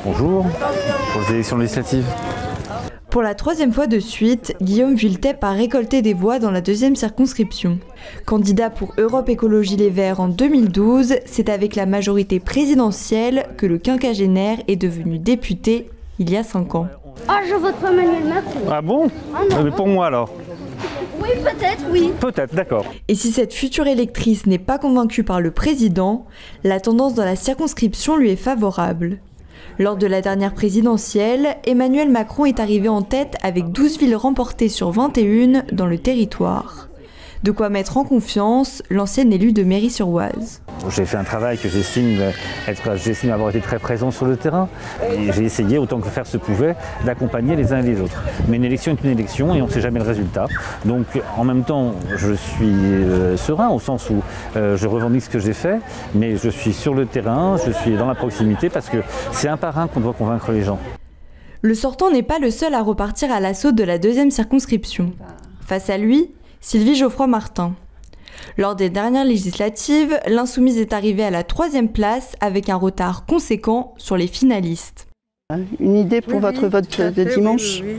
Bonjour, pour les élections législatives. Pour la troisième fois de suite, Guillaume Vuilletet a récolté des voix dans la deuxième circonscription. Candidat pour Europe Écologie Les Verts en 2012, c'est avec la majorité présidentielle que le quinquagénaire est devenu député il y a 5 ans. Ah, je vote pour Emmanuel Macron. Ah bon? Mais pour moi alors? Oui, peut-être, oui. Peut-être, d'accord. Et si cette future électrice n'est pas convaincue par le président, la tendance dans la circonscription lui est favorable. Lors de la dernière présidentielle, Emmanuel Macron est arrivé en tête avec 12 villes remportées sur 21 dans le territoire. De quoi mettre en confiance l'ancien élu de Méry-sur-Oise. J'ai fait un travail que j'estime avoir été très présent sur le terrain. Et j'ai essayé, autant que faire se pouvait, d'accompagner les uns et les autres. Mais une élection est une élection et on ne sait jamais le résultat. Donc en même temps, je suis serein au sens où je revendique ce que j'ai fait, mais je suis sur le terrain, je suis dans la proximité parce que c'est un par un qu'on doit convaincre les gens. Le sortant n'est pas le seul à repartir à l'assaut de la deuxième circonscription. Face à lui, Sylvie Geoffroy-Martin. Lors des dernières législatives, l'insoumise est arrivée à la 3e place avec un retard conséquent sur les finalistes. Une idée pour votre vote de dimanche? Oui,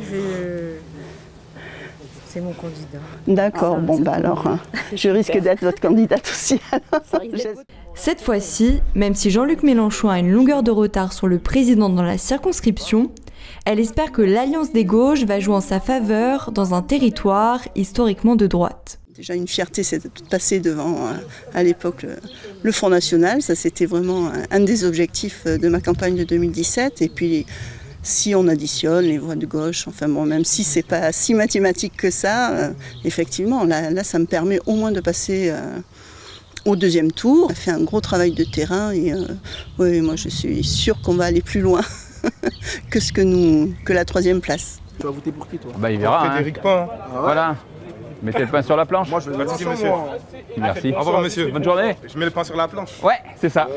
c'est mon candidat. D'accord, bon bah alors, je risque d'être votre candidate aussi. Cette fois-ci, même si Jean-Luc Mélenchon a une longueur de retard sur le président dans la circonscription, elle espère que l'alliance des gauches va jouer en sa faveur dans un territoire historiquement de droite. Déjà une fierté, c'est de passer devant, à l'époque, le Front National. Ça, c'était vraiment un des objectifs de ma campagne de 2017. Et puis, si on additionne les voix de gauche, enfin bon, même si c'est pas si mathématique que ça, effectivement, là, ça me permet au moins de passer au deuxième tour. On a fait un gros travail de terrain et oui, moi, je suis sûre qu'on va aller plus loin que la 3e place. Tu vas voter pour qui, toi? Bah, il verra. Frédéric Pain. Voilà. Mettez le pain sur la planche. Moi, je vais merci, monsieur. Merci. Au revoir, monsieur. Bonne journée. Je mets le pain sur la planche. Ouais, c'est ça.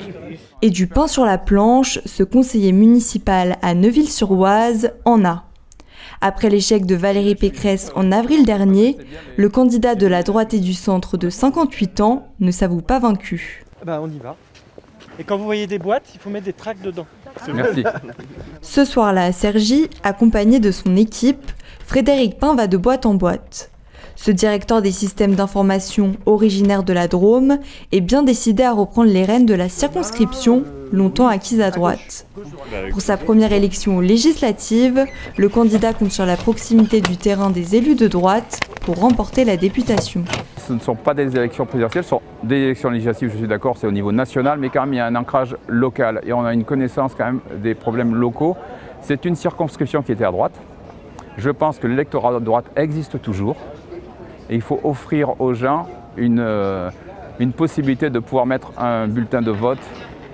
Et du pain sur la planche, ce conseiller municipal à Neuville-sur-Oise en a. Après l'échec de Valérie Pécresse en avril dernier, le candidat de la droite et du centre de 58 ans ne s'avoue pas vaincu. On y va. Et quand vous voyez des boîtes, il faut mettre des tracts dedans. Merci. Ce soir-là à Cergy, accompagné de son équipe, Frédéric Pain va de boîte en boîte. Ce directeur des systèmes d'information originaire de la Drôme est bien décidé à reprendre les rênes de la circonscription, longtemps acquise à droite. Pour sa première élection législative, le candidat compte sur la proximité du terrain des élus de droite pour remporter la députation. Ce ne sont pas des élections présidentielles, ce sont des élections législatives, je suis d'accord, c'est au niveau national, mais quand même il y a un ancrage local et on a une connaissance quand même des problèmes locaux. C'est une circonscription qui était à droite. Je pense que l'électorat de droite existe toujours. Et il faut offrir aux gens une possibilité de pouvoir mettre un bulletin de vote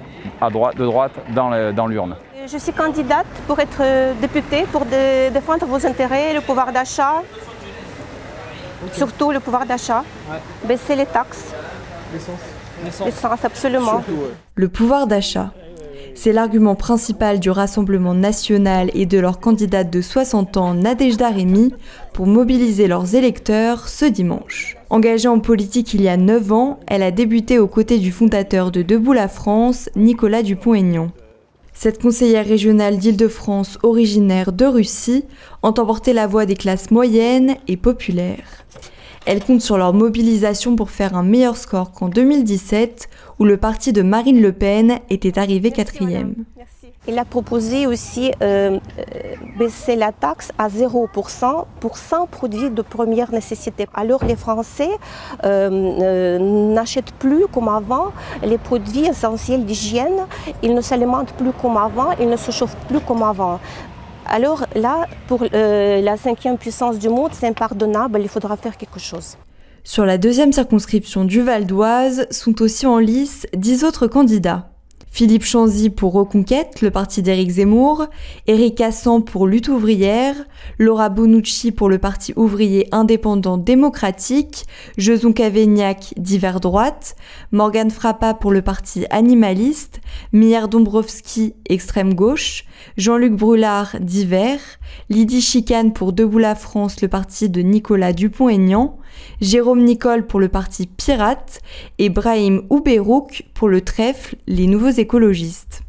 de droite dans l'urne. Je suis candidate pour être députée, pour défendre vos intérêts, le pouvoir d'achat, surtout le pouvoir d'achat, baisser les taxes, l'essence absolument. Le pouvoir d'achat. C'est l'argument principal du Rassemblement national et de leur candidate de 60 ans, Nadejda Remy, pour mobiliser leurs électeurs ce dimanche. Engagée en politique il y a 9 ans, elle a débuté aux côtés du fondateur de Debout la France, Nicolas Dupont-Aignan. Cette conseillère régionale d'Île-de-France, originaire de Russie, entend porter la voix des classes moyennes et populaires. Elle compte sur leur mobilisation pour faire un meilleur score qu'en 2017, où le parti de Marine Le Pen était arrivé 4e. Il a proposé aussi baisser la taxe à 0% pour 100 produits de première nécessité. Alors les Français n'achètent plus comme avant les produits essentiels d'hygiène, ils ne s'alimentent plus comme avant, ils ne se chauffent plus comme avant. Alors là, pour la 5e puissance du monde, c'est impardonnable, il faudra faire quelque chose. Sur la 2e circonscription du Val d'Oise sont aussi en lice 10 autres candidats. Philippe Chanzy pour Reconquête, le parti d'Éric Zemmour, Éric Cassan pour Lutte ouvrière, Laura Bonucci pour le parti ouvrier indépendant démocratique, Jason Cavaignac d'Hiver droite, Morgane Frappa pour le parti animaliste, Mihir Dombrowski extrême gauche, Jean-Luc Brulard d'Hiver, Lydie Chicane pour Debout la France, le parti de Nicolas Dupont-Aignan, Jérôme Nicole pour le parti Pirate et Brahim Ouberouk pour le Trèfle, les nouveaux écologistes.